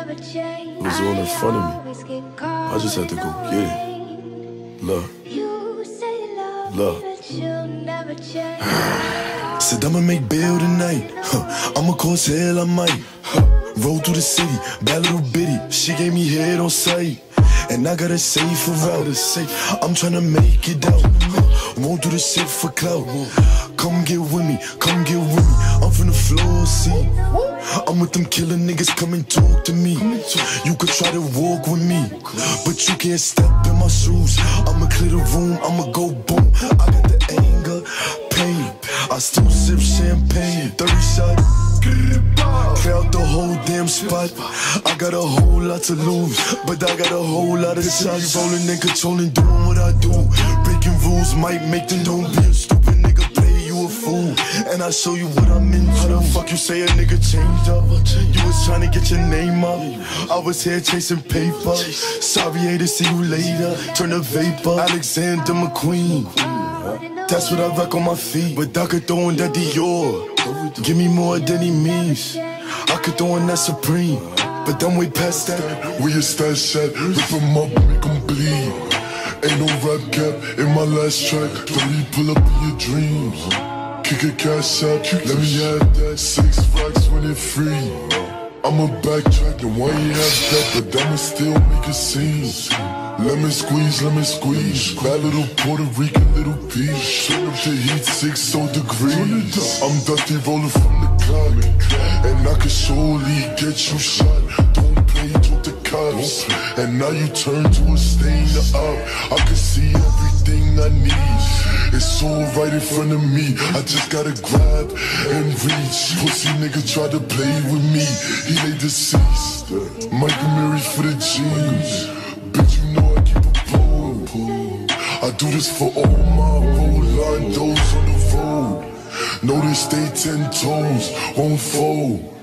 It was all in front of me. I just had to go get it. Love. Love. Said I'ma make bail tonight. I'ma cause hell, I might. Roll through the city, bad little bitty. She gave me head on sight. And I gotta save for route. I'm tryna make it out. Won't do this shit for clout. Come get with me, come get with me. I'm from the floor, see. I'm with them killer niggas, come and talk to me. You could try to walk with me, but you can't step in my shoes. I'ma clear the room, I'ma go boom. I got the anger, pain. I still sip champagne. 30 shots, clear out the whole damn spot. I got a whole lot to lose, but I got a whole lot of shots. Rolling and controlling, doing what I do. Breaking rules might make them don't be a stupid nigga. Play you a fool, and I show you what I'm into. How the fuck you say a nigga changed up? You was trying to get your name up. I was here chasing paper. Sorry, haters, see you later. Turn to vapor. Alexander McQueen. That's what I rock on my feet. But I could throw in that Dior. Give me more than he means. I could throw in that Supreme, but I'm way past that. We a stash shot, rip him up, make him bleed. Ain't no rap cap in my last track. Don't you pull up in your dreams. Kick a cash out, let me have that. 6 racks when it free. I'ma backtrack, and why you have that? But I'ma still make a scene. Lemon squeeze, bad little Puerto Rican little piece. Turn up the heat 6 degrees. I'm dusty rolling from the clock, and I can surely get you shot. Don't play, talk to cops, and now you turn to a stain up. I can see everything I need. It's all right in front of me. I just gotta grab and reach. Pussy nigga tried to play with me. He lay deceased. Michael Mary for the jeans. Bitch, you know I keep a pole. I do this for all my Rolandos on the road. Know they stay 10 toes, won't fold.